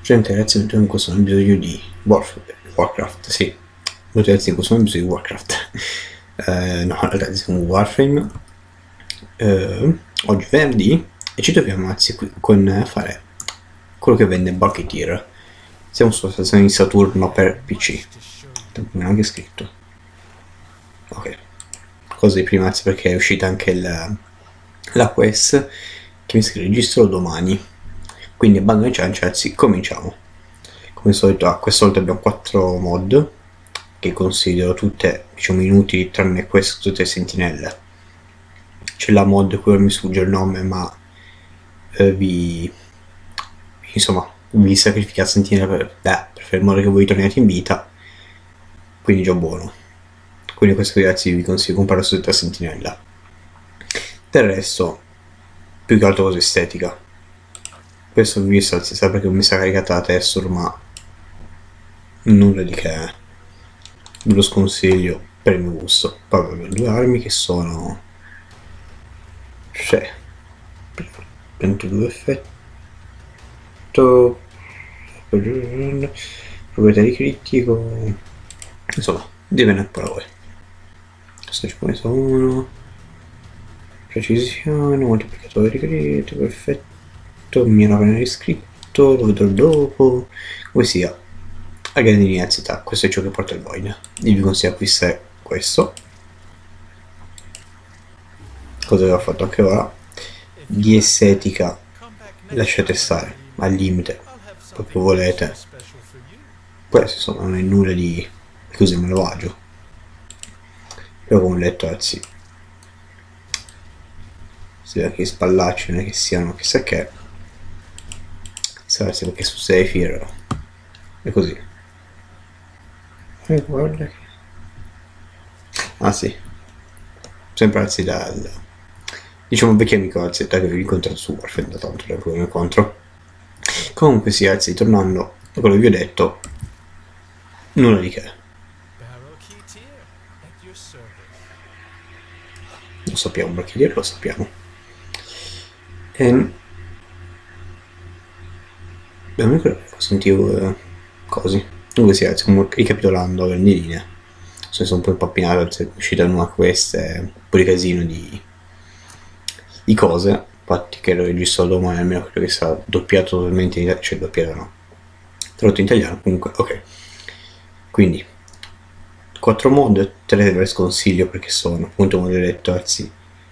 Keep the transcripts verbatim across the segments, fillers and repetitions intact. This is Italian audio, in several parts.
Gente ragazzi, metto in questo episodio di Warf Warcraft, sì, metto ragazzi in questo episodio di Warcraft. eh, no ragazzi, siamo Warframe. Eh, oggi è venerdì e ci troviamo ragazzi qui con fare quello che vende Bulketeer. Siamo sulla stazione di Saturno per P C. Non ho anche scritto. Ok. Cosa di prima ragazzi, perché è uscita anche la, la quest che mi scrive registro domani. Quindi abbandoniamo i cianci, ragazzi, cominciamo. Come al solito, a questa volta abbiamo quattro mod che considero tutte, diciamo, inutili, tranne queste, tutte sentinelle. C'è la mod cui mi sfugge il nome, ma eh, vi insomma vi sacrificate sentinella per, beh, per fare in modo che voi torniate in vita, quindi già buono. Quindi questo ragazzi vi consiglio comprare su tutta sentinella. Del resto più che altro cosa estetica. Questo ho visto, si sa perché mi sa caricata la texture, ma nulla di che, ve lo sconsiglio per il mio gusto. Poi abbiamo due armi che sono, cioè, ventidue effetto, proprietà di critico, insomma, dipende un po' da voi. Questo ci come sono, precisione, moltiplicatore di critico, effetto, mi hanno appena iscritto, lo vedrò dopo, come sia. A grandi linee anzietà, questo è ciò che porta il Void. Io vi consiglio di acquistare questo, cosa che ho fatto anche ora. Di estetica lasciate stare al limite, proprio volete. Questo insomma non è nulla di così malvagio, però come ho detto ragazzi, si vede che spallacci non è che siano chissà che, sarà perché su Zephyr è così. E guarda che... ah sì, sempre ragazzi dal, diciamo, vecchio amico ragazzi, che vi ho incontrato su Warframe da tanto tempo che mi incontro. Comunque sì ragazzi, tornando a quello che vi ho detto, nulla di che. Lo sappiamo, perché dire lo sappiamo. E... beh, non credo che sentivo eh, così. Comunque sì ragazzi, comunque ricapitolando a grandi linee, sono un po' impappinato, è uscita una quest, un po' di casino di, di cose, infatti che lo registro domani, almeno credo che sia doppiato totalmente in italiano, cioè doppiato no, tradotto in italiano, comunque ok. Quindi quattro mod, tre ve le sconsiglio perché sono appunto mod elettorzi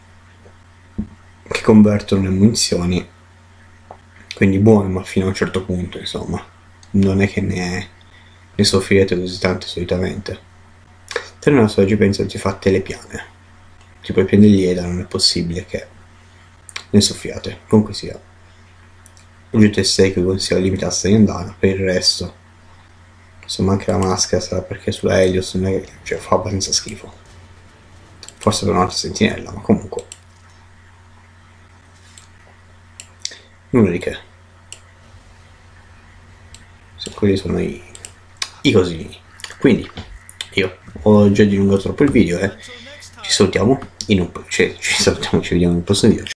che convertono le munizioni, quindi buoni ma fino a un certo punto, insomma non è che ne, ne soffrirete così tante solitamente. Per una sola ci penso ci fate le piane, tipo le piane di Eda non è possibile che ne soffriate. Comunque sia, oggetto sei che consiglio limitarsi a Yandana, per il resto insomma anche la maschera sarà perché sulla Helios non è che, cioè, fa abbastanza schifo, forse per un'altra sentinella, ma comunque nulla di che. Se quelli sono i, i cosini. Quindi io ho già dilungato troppo il video e eh. ci salutiamo in un, cioè, ci salutiamo, ci vediamo nel prossimo video.